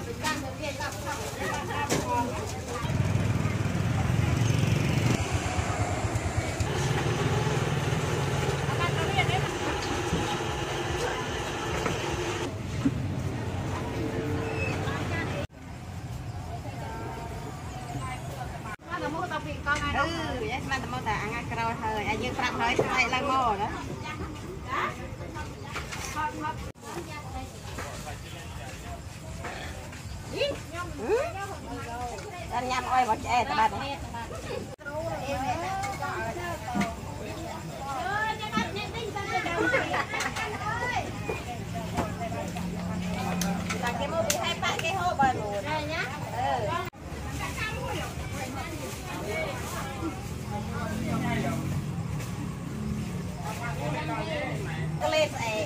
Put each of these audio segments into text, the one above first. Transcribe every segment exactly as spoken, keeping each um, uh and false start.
ừ vậy mà tao ta ăn ăn rồi hơi anh dương phạm hơi lại là mò đó ăn nhâm ơi bỏ chè tao bạn cái mô bị hai bạn cái hô bời mùa này nhá cái lên này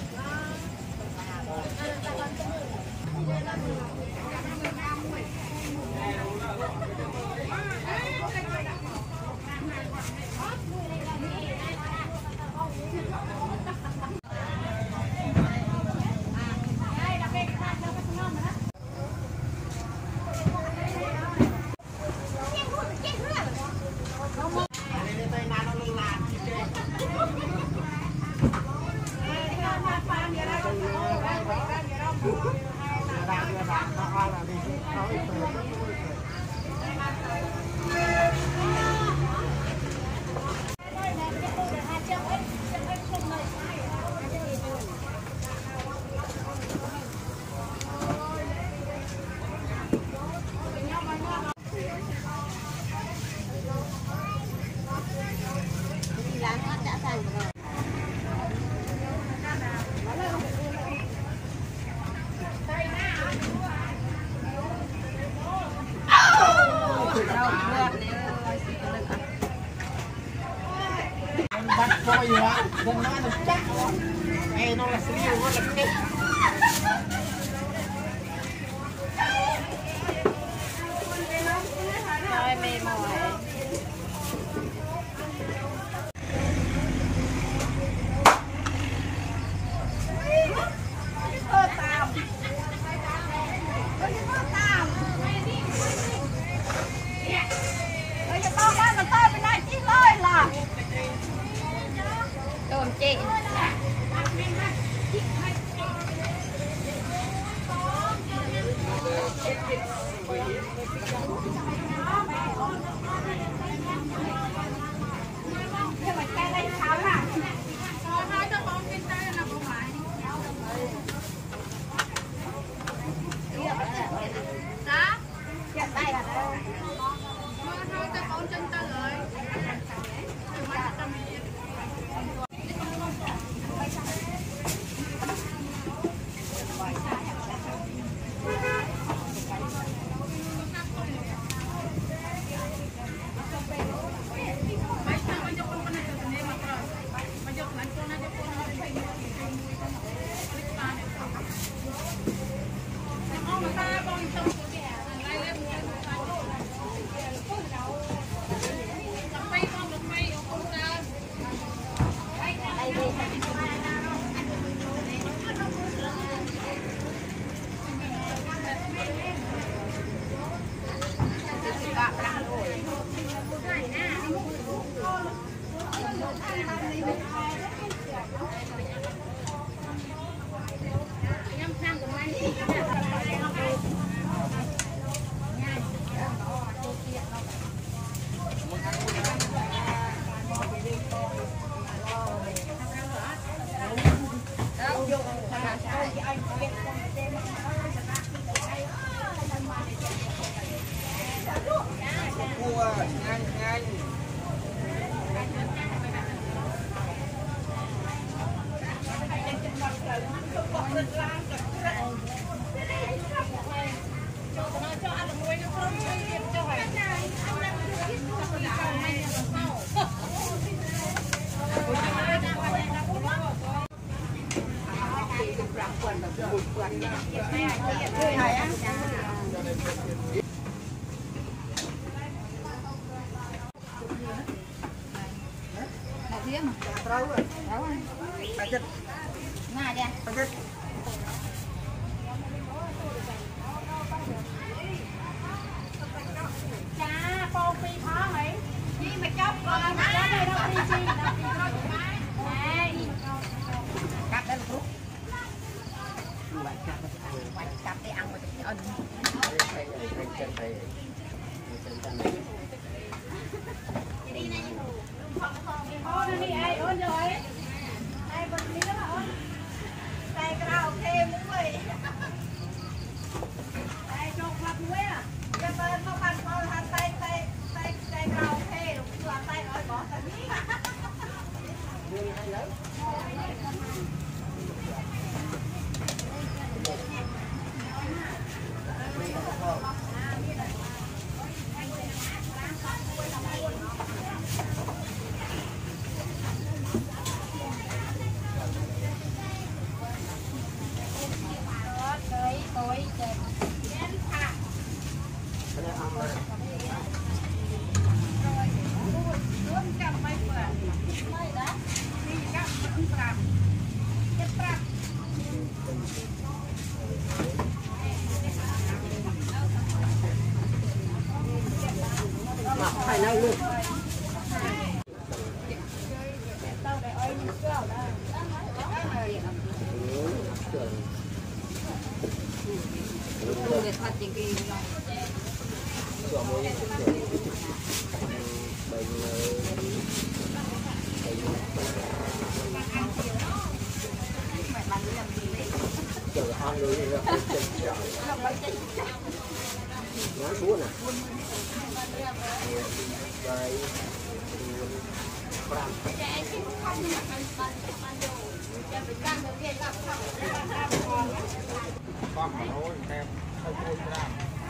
bắt coi gì ạ, dân nói là chắc nghe nó là xíu nó là chết. Rồi mềm mỏi. Tôm chị đi ai ôn rồi ai bật đi đó ôn tay cao thêm mũi tay trộn mặt mũi à cho bên nó bàn con hand tay tay tay tay cao thêm đúng chưa tay nói bỏ tay nhí phải nào luôn nói xuống nè đây con mà thôi em không vui ra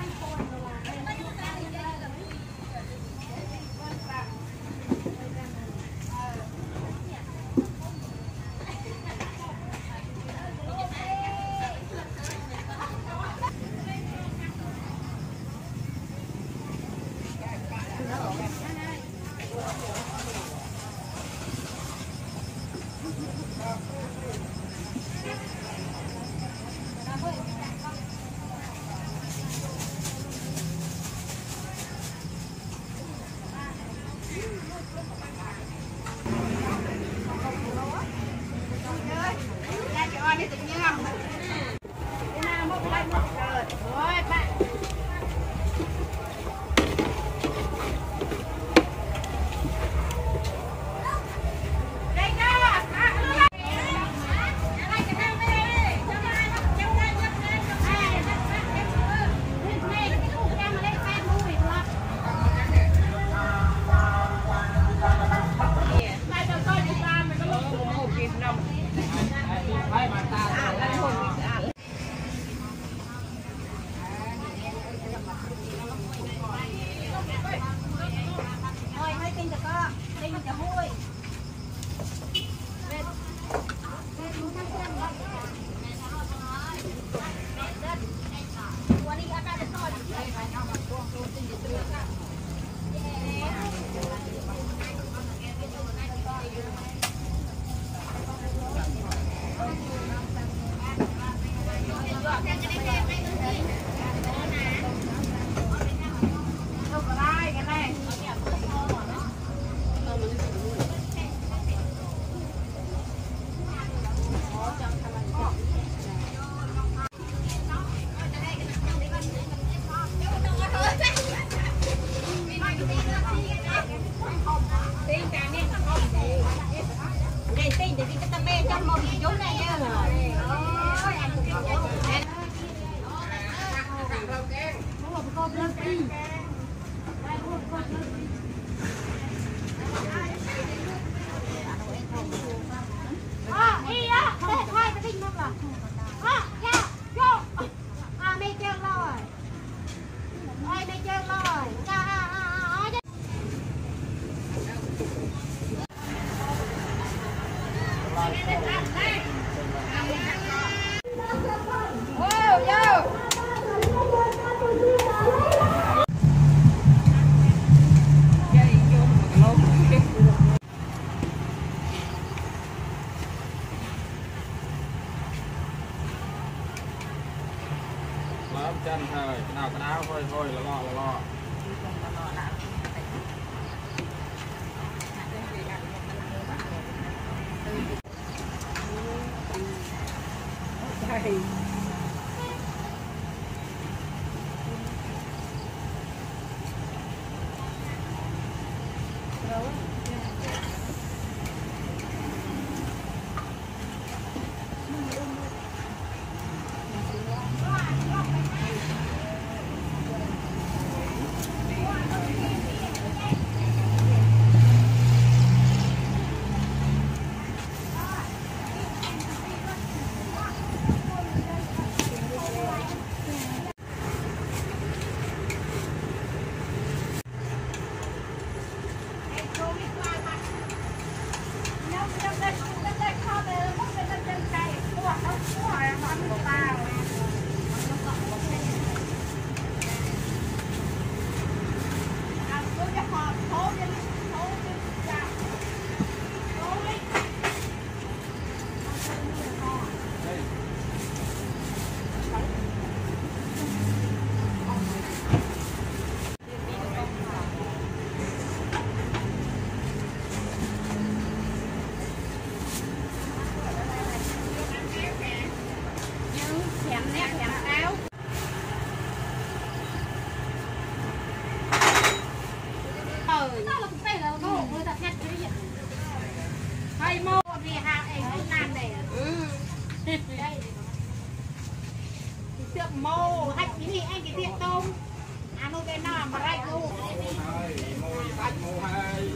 chân thôi, cái nào cái áo thôi thôi là lo là lo. hay mô vì hạ ấy không làm để đây tiệm mô hạch cái gì anh cái tiệm tôm à nó cái nào mà rạch luôn môi bạch môi hay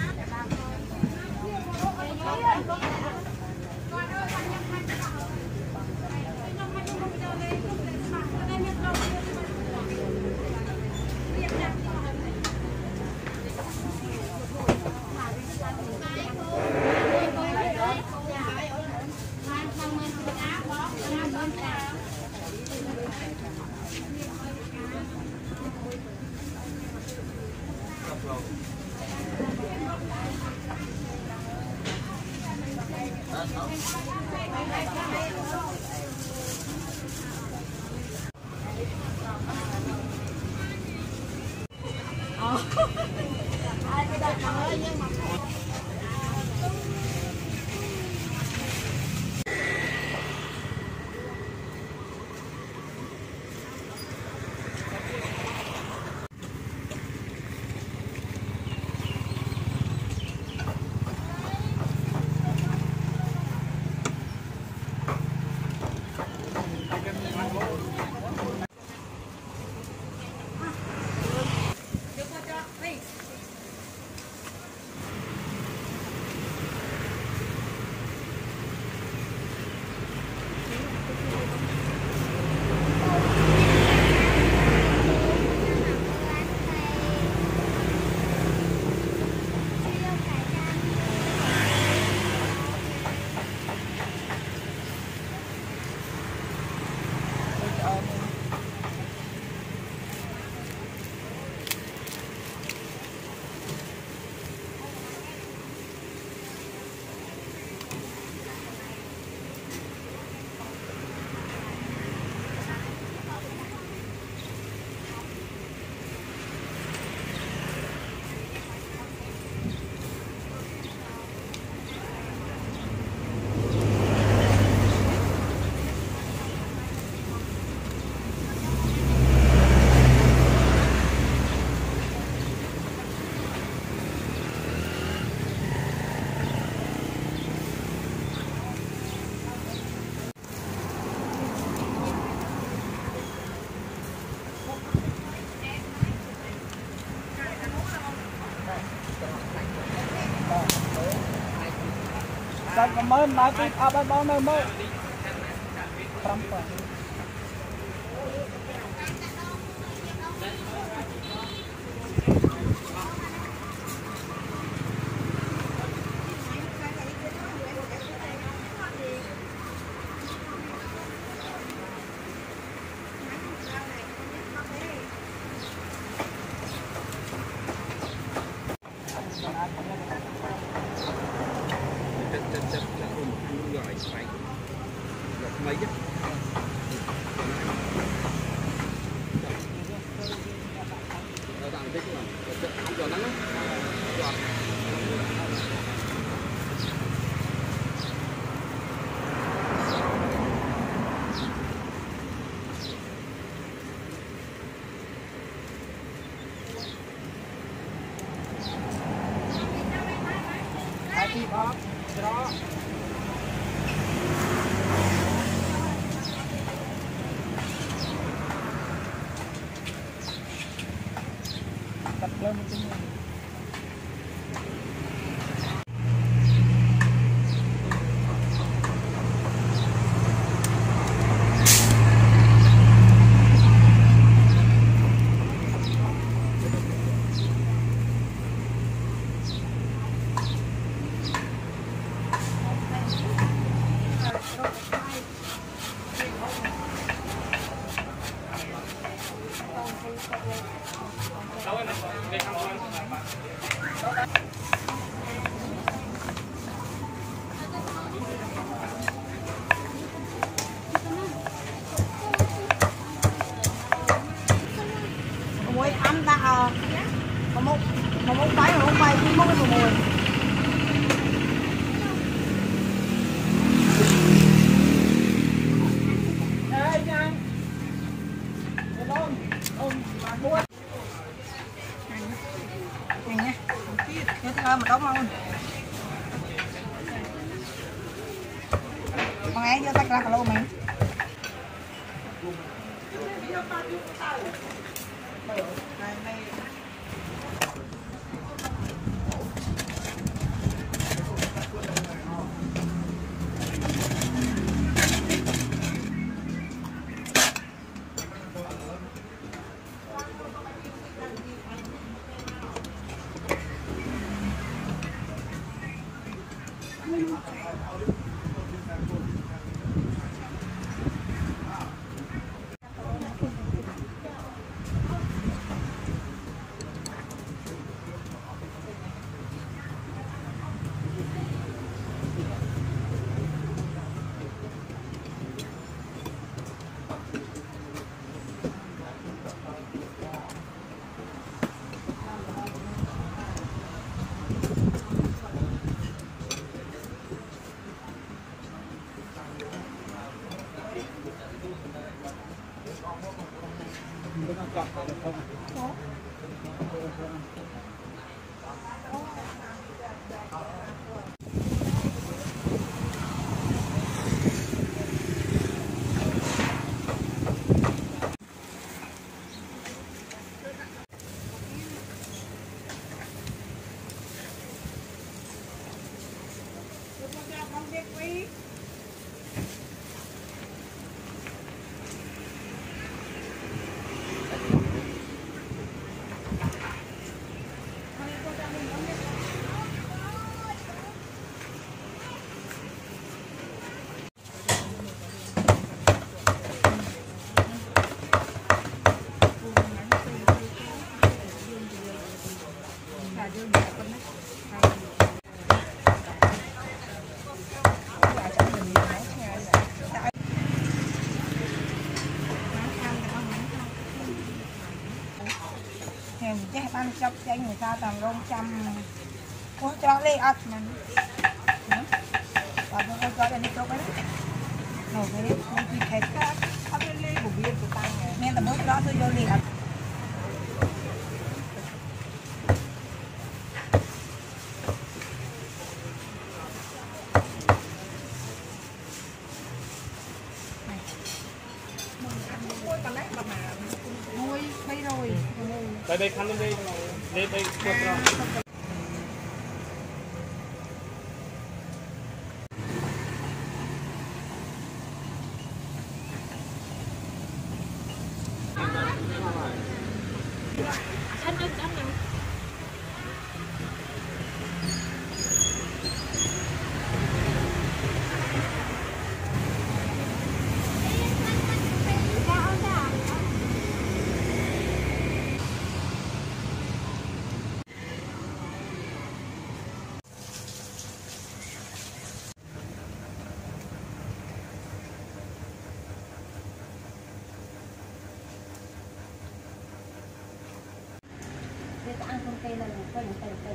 Cảm ơn đã kịp áp áp bao nơi mơ. Trăm phần. chất chất chất là không một gọi phải gặp mấy chứ đi bóp đó tập lên một chút. Mùi âm ta ờ mà một mà một bay mà một bay đi một cái mùi Ê nhanh ôm ôm mà mua nhìn nha nhớ thơ mà đóng không con ấy vô tắt ra cả lô mình chắc ăn chọc cho người ta tầm rong trăm có cho lấy ớt mình và tôi cho cho đi chỗ cái rồi cái đấy không chỉ thịt các ớt lên lên của viên của tăng nên là mỗi đó tôi vô liền ớt nuôi thấy rồi đây đây khăn lên đây đây đây quật ra ăn không cây là cây cây cây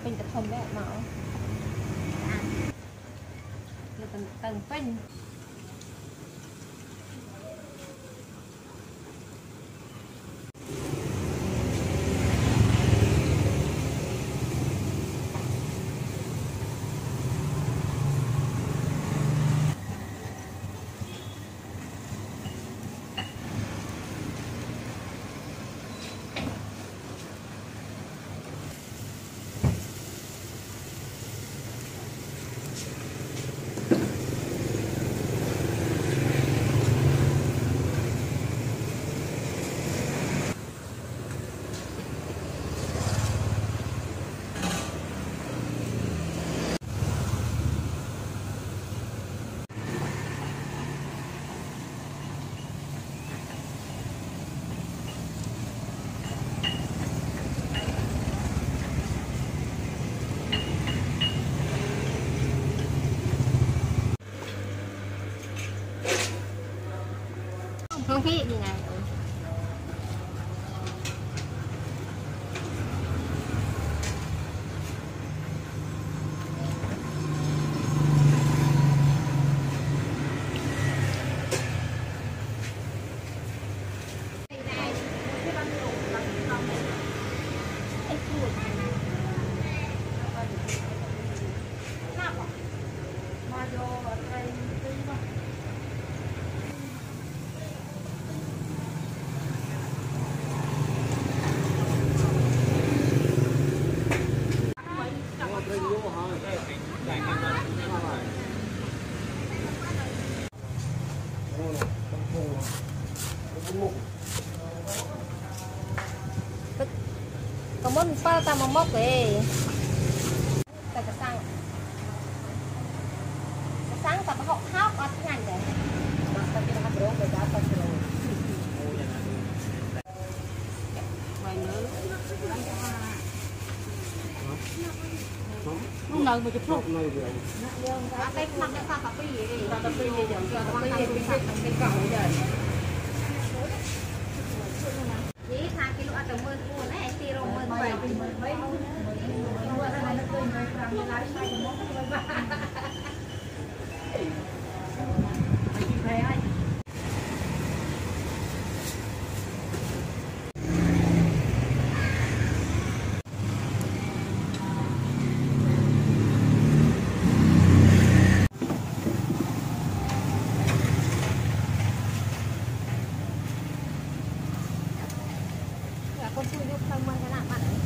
เป็นกระทงแม่หมอเราเป็นเติมเป็นkhông khí gì này có muốn bao tao mà móc về tại cái sang cái sang tập họ khóc ở thế này đấy tao kia nó bố về đó tao rồi mày nữa không ngờ mà chụp phút cái mặt cái sao tập cái gì đi tập cái gì giờ tập cái gì cái cái cậu giờ chỉ hai kilo ăn tầm mười cuốn này tì rong mười bảy mười mấy mười mười này nó cười mười gram như lái xe một mười ba mày đi về ai con chui vô không mang cái nào bạn ấy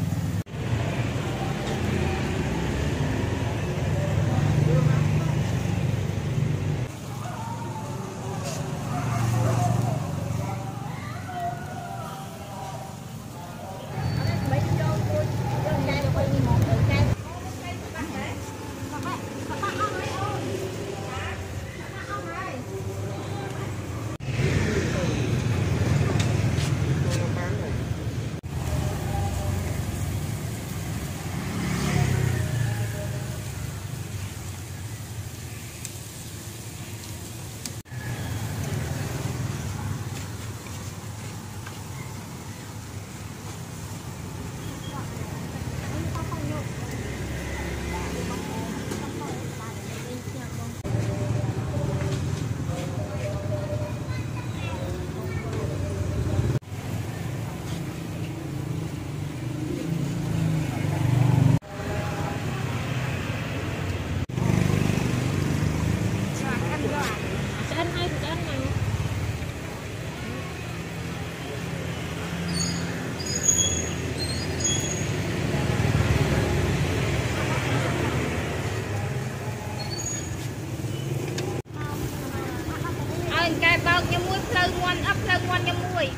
cái bao nhiêu muối phơi ngon ấp phơi ngon nhiêu muối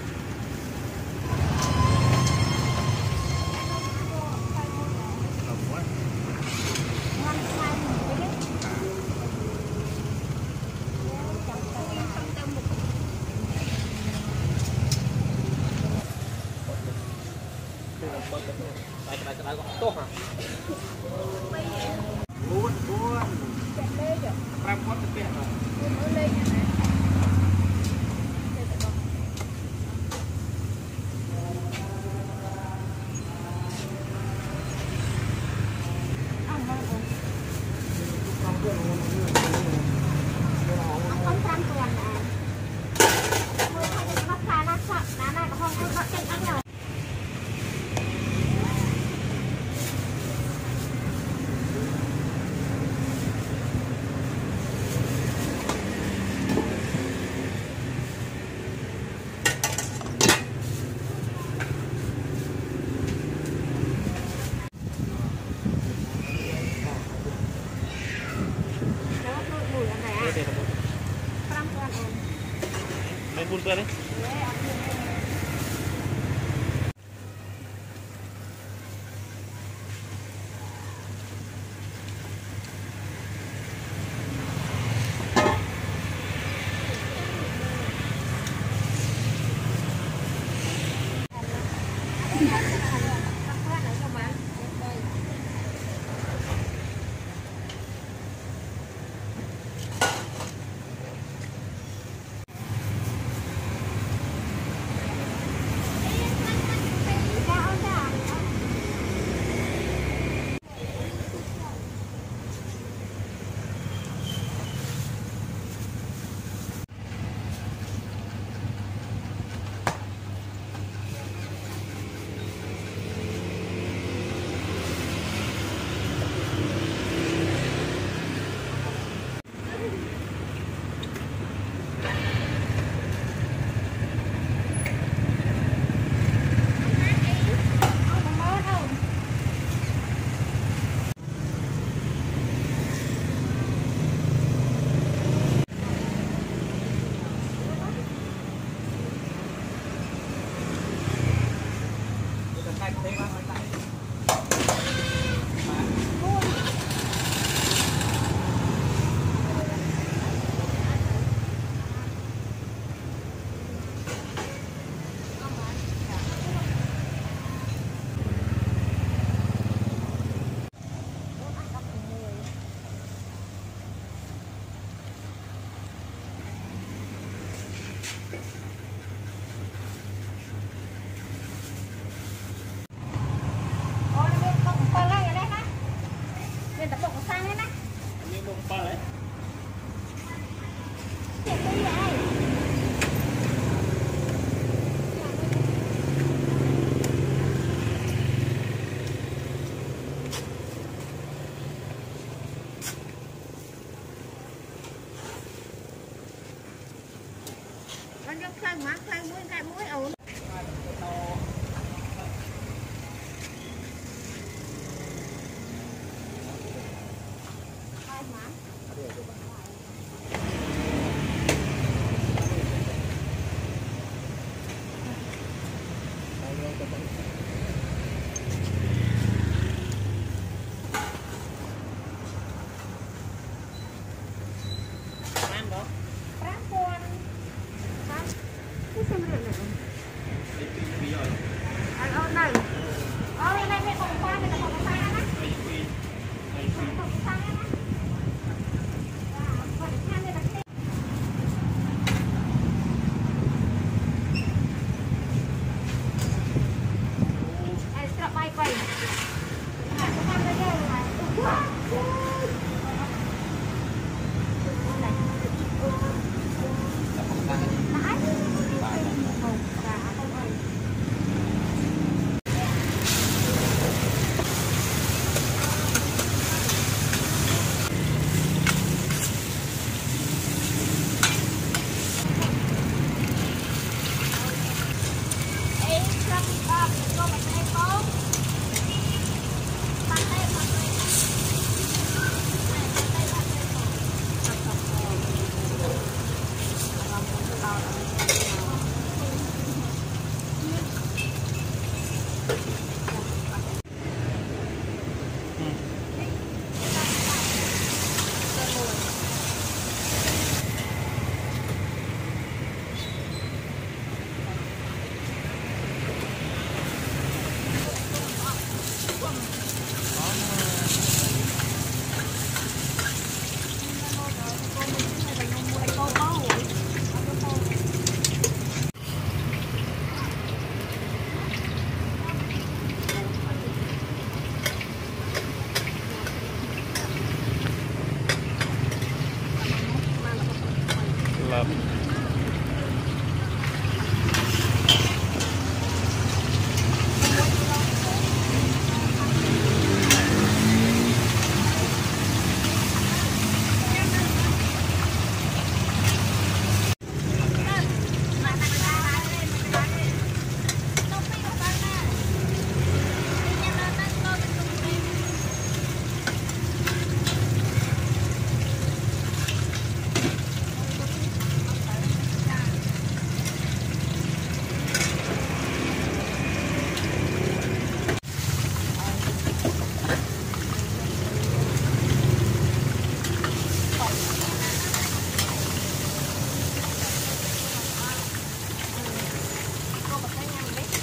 buồn buồn làm con thực hiện rồi con con bắt cái ăn rồi. Lên buôn cơ đấy. Con nhóc khai má khai mũi khai mũi ổn.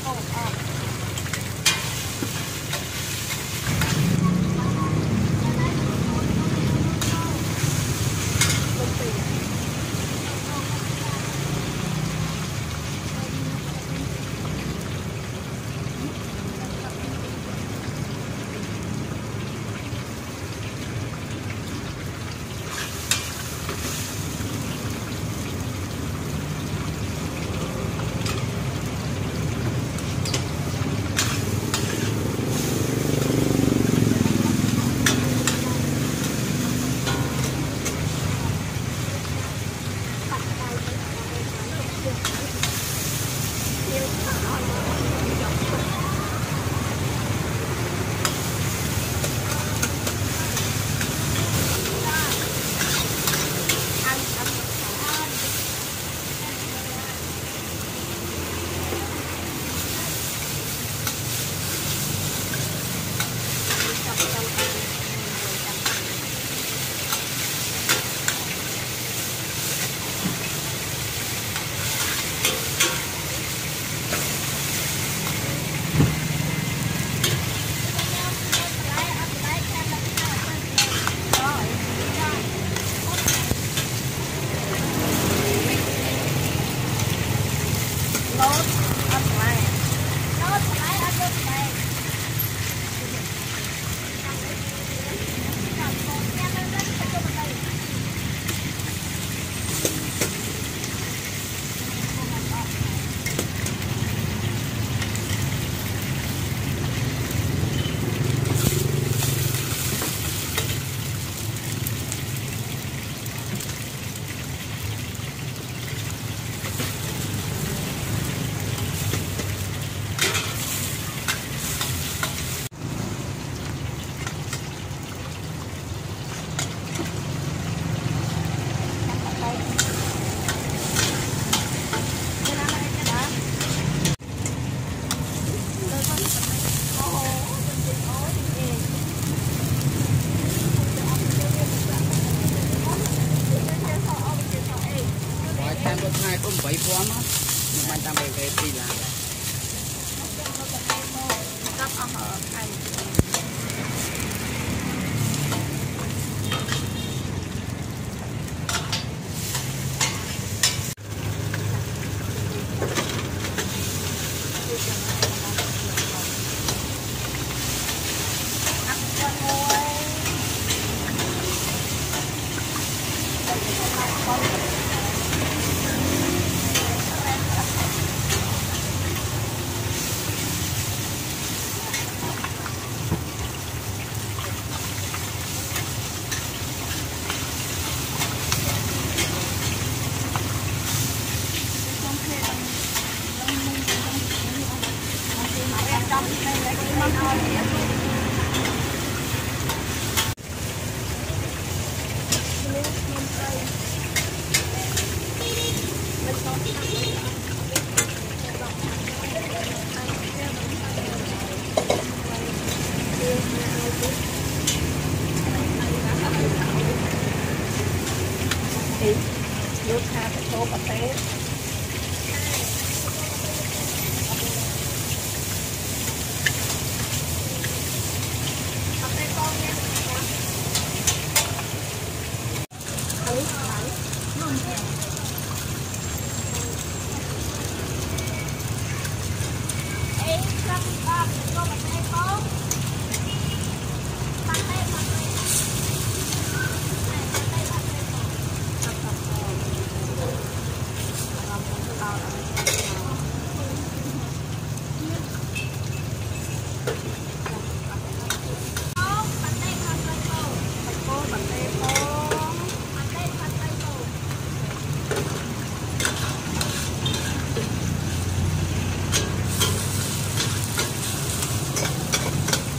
Hãy subscribe cho kênh Ghiền Mì Gõ để không bỏ lỡ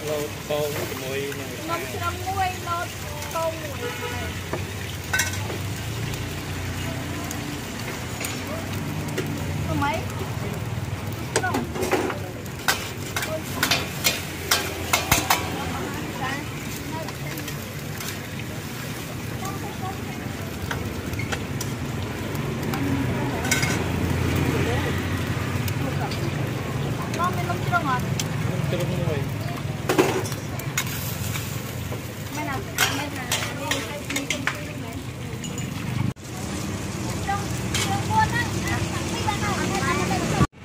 lột tôm với mùi nấm chấm muối lột tôm muối có mấy không con mình không chưa ngọt chưa mùi mấy nào mấy nào đi đi công ty luôn này trong trong buôn á mấy bạn nào ăn ăn ăn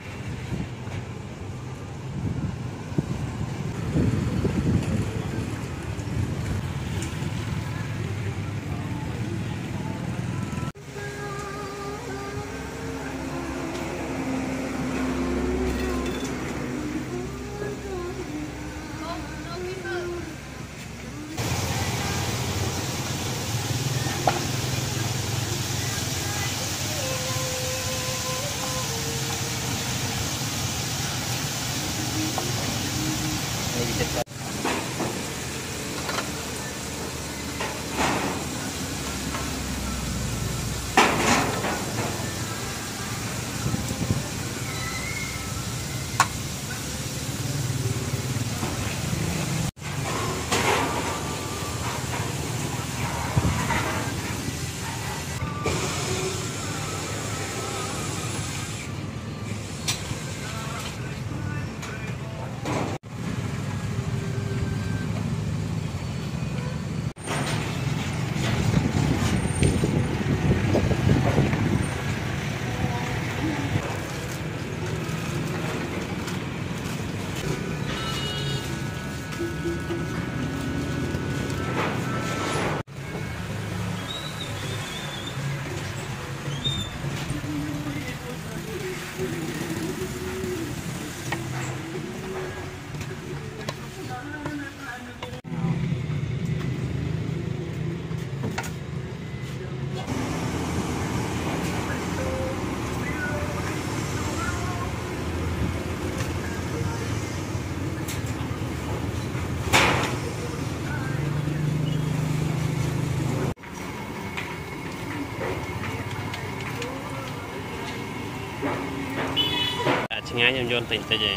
ngay nhầm vô tỉnh tới gì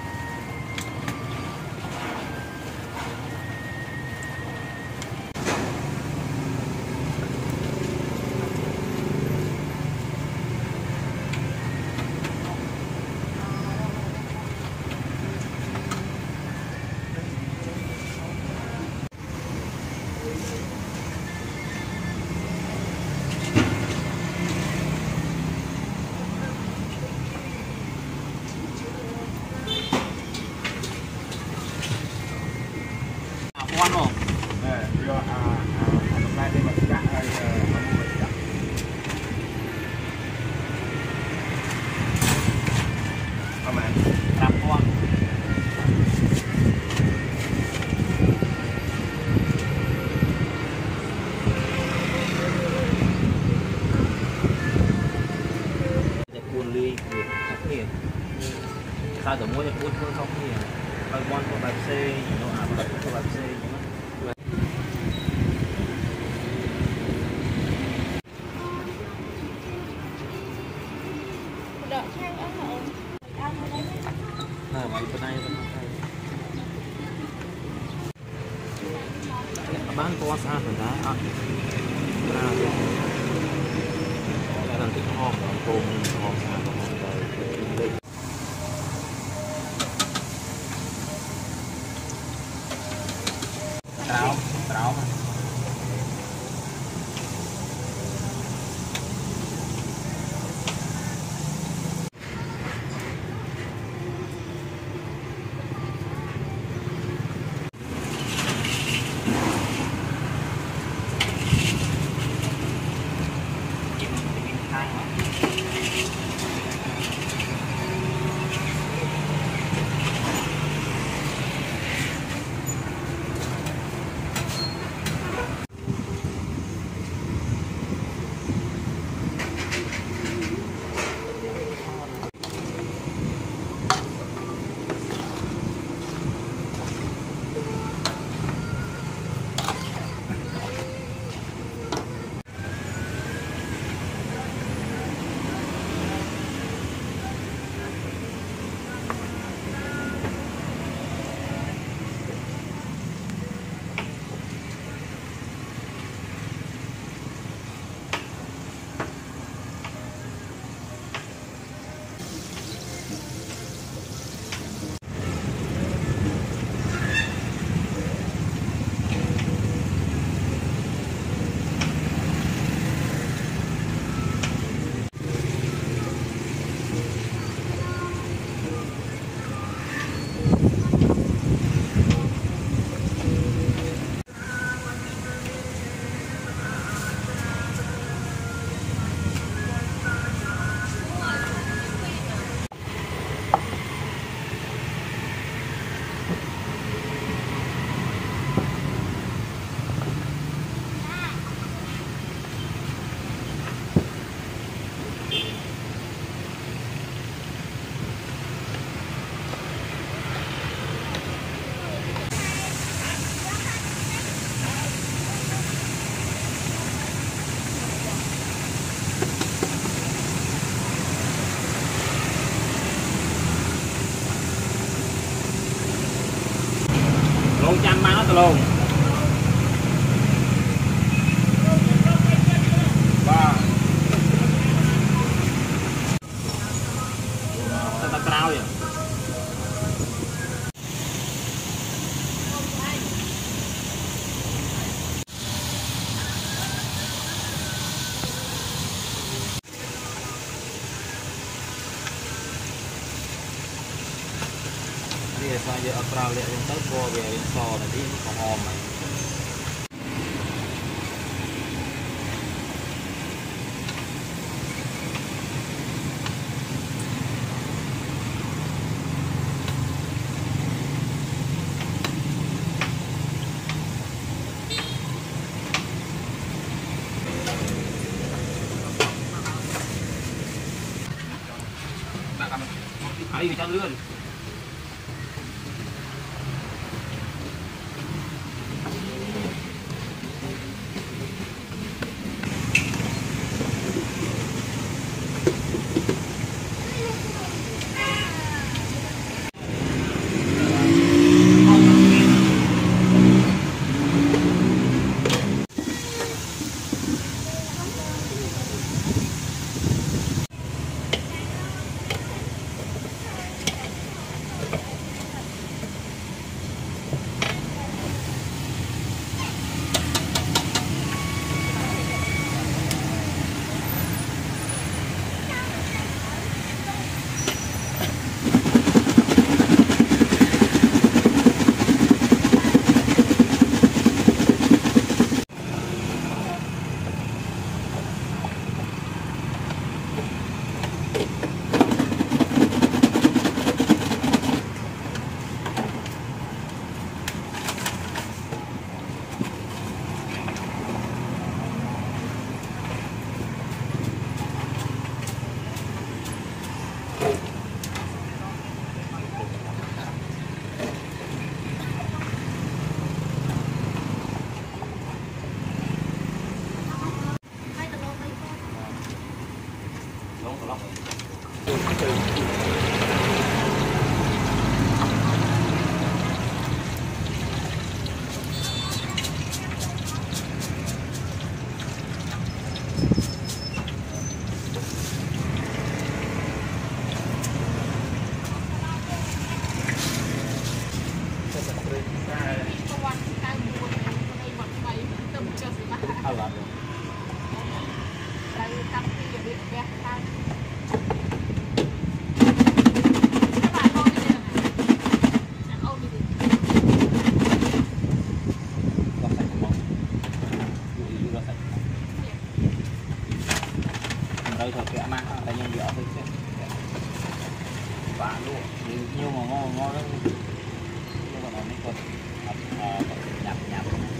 quan không? Nè, đưa à à hôm nay đi mà chắc ai mà mua mình chắc. Không ạ. Làm quan. Để cuốn ly của các nghề. Sao để mua cho cuốn phương không nghề. Các quan của bài C, nó à bài của bài C. Nah, balik penanya penanya. Abang puas ah, benda ah. Nah, nanti hom, hom, hom, hom, trào, trào mà. tờ lô ba ta ta cao vậy dia saja Australia yang terbawa dari sol nanti ini kohom Ayo kita lươn đây thôi kẹo mang tại nhân dẻo thôi chứ và luôn nhiều mà ngon ngon lắm nhưng mà nó mới còn nhạt nhạt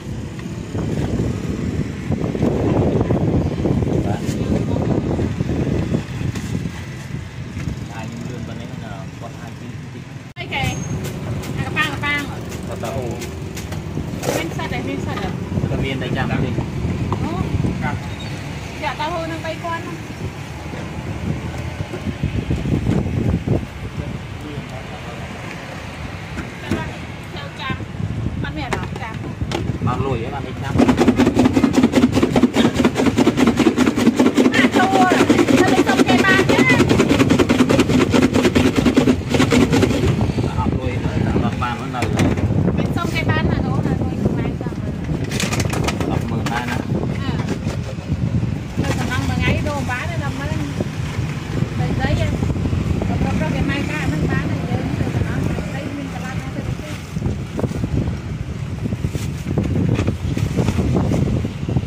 ai nhưng lươn bên đấy là còn hai cái cái kè cái pang cái pang có tao miếng sắt này miếng sắt à cái miếng đây chạm đi dạ tao hôn đang bay con mang lùi á, đi chăm. À chua, nó lấy xong cây ba chứ. Học lùi nữa, làm ba nó nở rồi. Lấy xong cây ba là nó là thôi không mang ra rồi. Học mười hai nè. À. Rồi thằng ăn mà ngay đồ bán này làm mấy lấy giấy vậy. Rồi rồi rồi cái mai cá nó bán này giờ rồi thằng ăn lấy mình cả ba nó thôi chứ.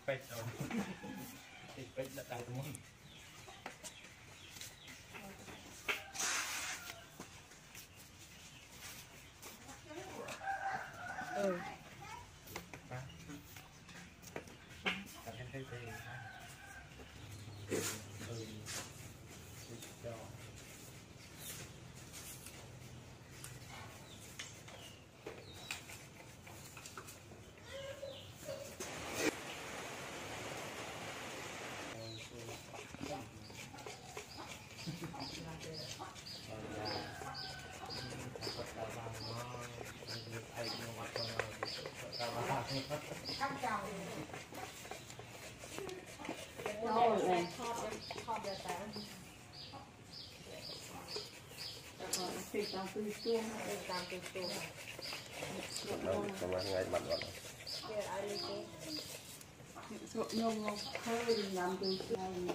pet rồi thì pet là đại đúng không Ừ. cảm thấy thấy thấy ừ cho Rồi này. Kho để tao. Rồi, thì tao tươi chuông, thì tao tươi chuông. Xong rồi ngay mặt gọi Giờ ai đi cô? Sợ nhông không? Thôi thì làm từ này.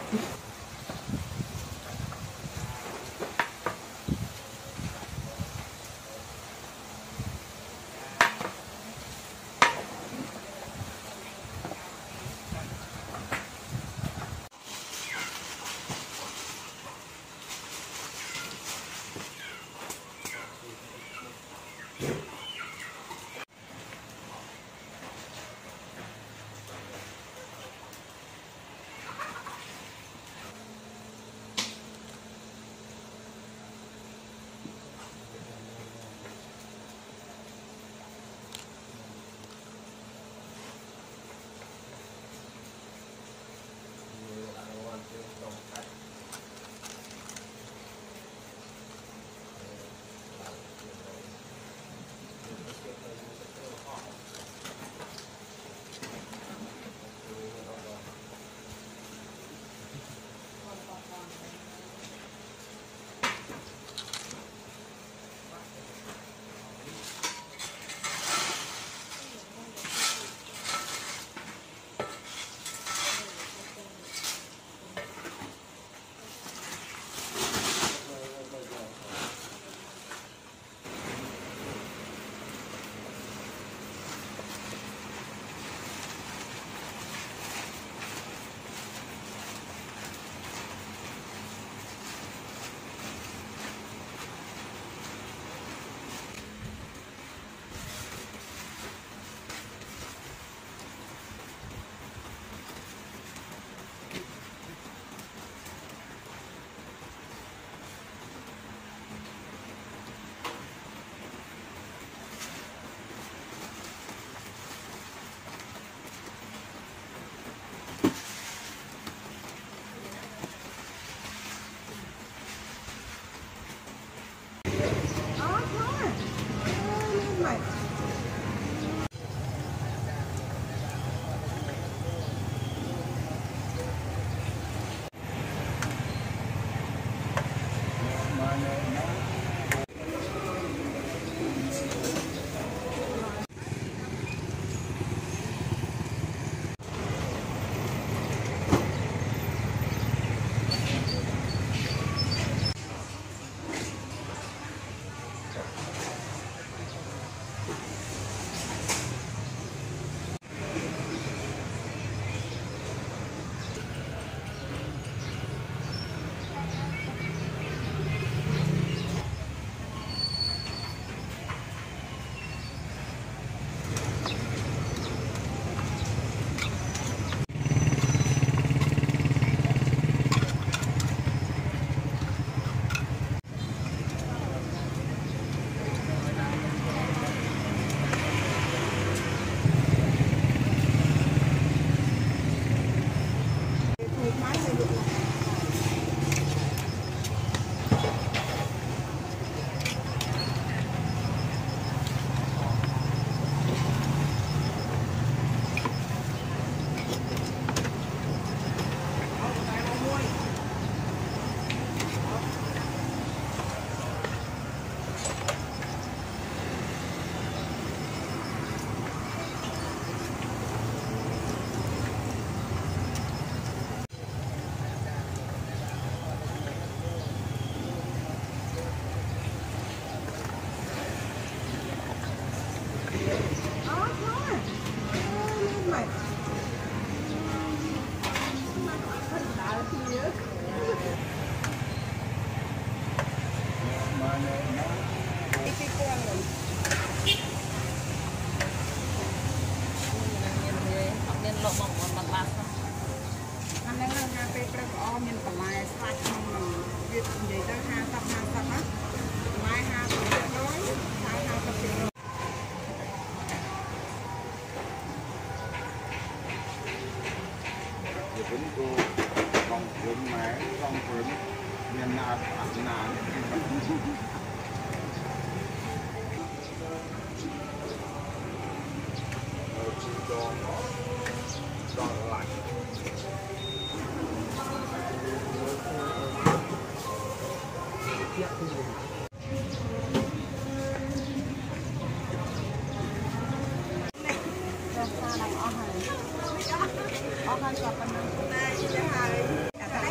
Hãy subscribe cho kênh Ghiền Mì Gõ để không bỏ lỡ những video hấp dẫn.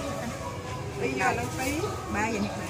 ngày ba giờ này.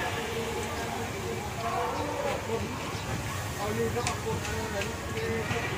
Hãy subscribe cho kênh Ghiền Mì Gõ để không bỏ lỡ những video hấp dẫn.